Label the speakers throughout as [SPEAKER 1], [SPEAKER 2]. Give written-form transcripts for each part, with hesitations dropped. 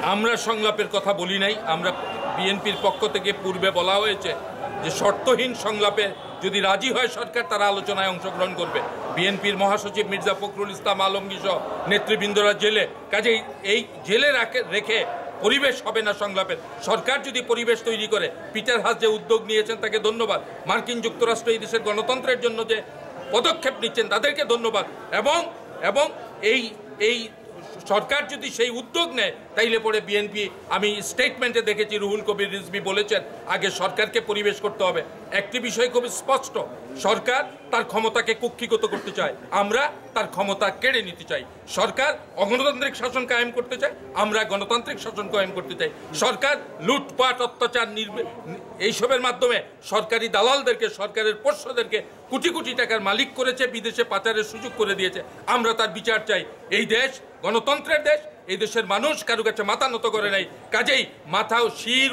[SPEAKER 1] আমরা সংলাপের কথা বলি নাই। আমরা বিএনপির পক্ষ থেকে পূর্বে বলা হয়েছে যে শর্তহীন সংলাপে যদি রাজি হয় সরকার, তারা আলোচনায় অংশগ্রহণ করবে। বিএনপির মহাসচিব মির্জা ফখরুল ইসলাম আলমগীর সহ নেতৃবৃন্দরা জেলে, কাজেই এই জেলে রেখে পরিবেশ হবে না সংলাপের। সরকার যদি পরিবেশ তৈরি করে, পিটার হাস যে উদ্যোগ নিয়েছেন তাকে ধন্যবাদ, মার্কিন যুক্তরাষ্ট্র এই দেশের গণতন্ত্রের জন্য যে পদক্ষেপ নিচ্ছেন তাদেরকে ধন্যবাদ, এবং এই সরকার যদি সেই উদ্যোগ নেয় তাইলে পরে বিএনপি, আমি স্টেটমেন্টে দেখেছি রুহুল কবির রিজভী বলেছেন আগে সরকারকে পরিবেশ করতে হবে। একটি বিষয় খুব স্পষ্ট, সরকার তার ক্ষমতাকে কুক্ষিগত করতে চায়, আমরা তার ক্ষমতা কেড়ে নিতে চাই। সরকার অগণতান্ত্রিক শাসন কায়েম করতে চায়, আমরা গণতান্ত্রিক শাসন কায়েম করতে চাই। সরকার লুটপাট, অত্যাচার, এইসবের মাধ্যমে সরকারি দালালদেরকে, সরকারের পোষ্যদেরকে কোটি কোটি টাকার মালিক করেছে, বিদেশে পাচারের সুযোগ করে দিয়েছে। আমরা তার বিচার চাই। এই দেশ গণতন্ত্রের দেশ, এই দেশের মানুষ কারো কাছে মাথা নত করে নাই। কাজেই মাথাও শির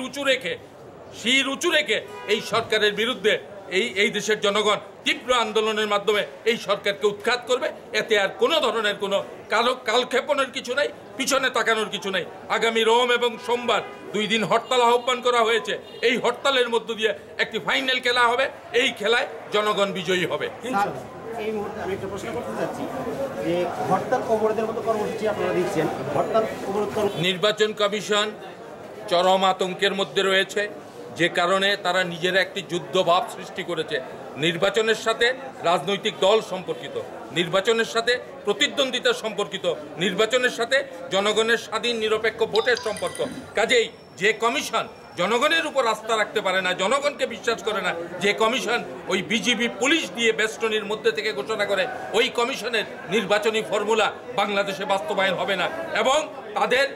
[SPEAKER 1] উঁচু রেখে এই সরকারের বিরুদ্ধে এই দেশের জনগণ তীব্র আন্দোলনের মাধ্যমে এই সরকারকে উৎখাত করবে। এতে আর কোনো ধরনের কোনো কালক্ষেপণের কিছু নাই, পিছনে তাকানোর কিছু নাই। আগামী রোম এবং সোমবার 2 দিন হরতাল আহ্বান করা হয়েছে। এই হরতালের মধ্য দিয়ে একটি ফাইনাল খেলা হবে, এই খেলায় জনগণ বিজয়ী হবে।
[SPEAKER 2] এই মুহূর্তে আমি একটা প্রশ্ন করতে চাচ্ছি যে হরতাল অবরোধের মতো কর্মসূচি আপনারা দিচ্ছেন, হরতাল অবরোধ
[SPEAKER 1] নির্বাচন কমিশন চরম আতঙ্কের মধ্যে রয়েছে, যে কারণে তারা নিজেরা একটি যুদ্ধভাব সৃষ্টি করেছে। নির্বাচনের সাথে রাজনৈতিক দল সম্পর্কিত, নির্বাচনের সাথে প্রতিদ্বন্দ্বিতা সম্পর্কিত, নির্বাচনের সাথে জনগণের স্বাধীন নিরপেক্ষ ভোটের সম্পর্ক। কাজেই যে কমিশন জনগণের উপর আস্থা রাখতে পারে না, জনগণকে বিশ্বাস করে না, যে কমিশন ওই বিজিবি পুলিশ দিয়ে বেষ্টনীর মধ্যে থেকে ঘোষণা করে, ওই কমিশনের নির্বাচনী ফর্মুলা বাংলাদেশে বাস্তবায়ন হবে না। এবং তাদের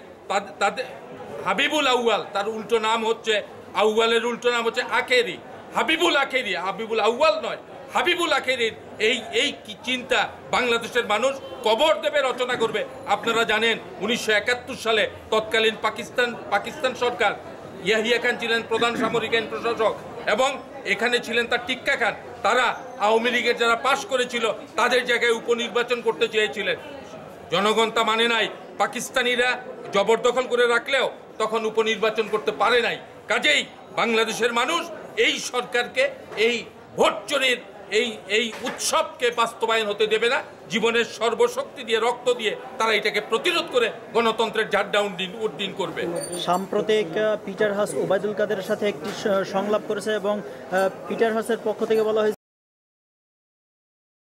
[SPEAKER 1] হাবিবুল আউয়াল, তার উল্টো নাম হচ্ছে, আউয়ালের উল্টো নাম হচ্ছে আখেরি, হাবিবুল আখেরি, হাবিবুল আউয়াল নয়, হাবিবুল আখেরির এই চিন্তা বাংলাদেশের মানুষ কবর দেবে, রচনা করবে। আপনারা জানেন 1971 সালে তৎকালীন পাকিস্তান সরকার, ইয়াহিয়া খান ছিলেন প্রধান সামরিক আইন প্রশাসক এবং এখানে ছিলেন তার টিক্কা খান। তারা আওয়ামী লীগের যারা পাশ করেছিল তাদের জায়গায় উপনির্বাচন করতে চেয়েছিলেন, জনগণ তা মানে নাই। পাকিস্তানিরা জবরদখল করে রাখলেও তখন উপনির্বাচন করতে পারে নাই। কাজেই বাংলাদেশের মানুষ এই সরকারকে, এই ভোট চোরের এই উৎসবকে বাস্তবায়ন হতে দেবে না। জীবনের সর্বশক্তি দিয়ে, রক্ত দিয়ে তারা এটাকে প্রতিরোধ করে গণতন্ত্রের ঝাড় উড্ডীন করবে।
[SPEAKER 3] সাম্প্রতিক পিটার হাস ওবায়দুল কাদেরের সাথে একটি সংলাপ করেছে এবং পিটার হাসের পক্ষ থেকে বলা হয়েছে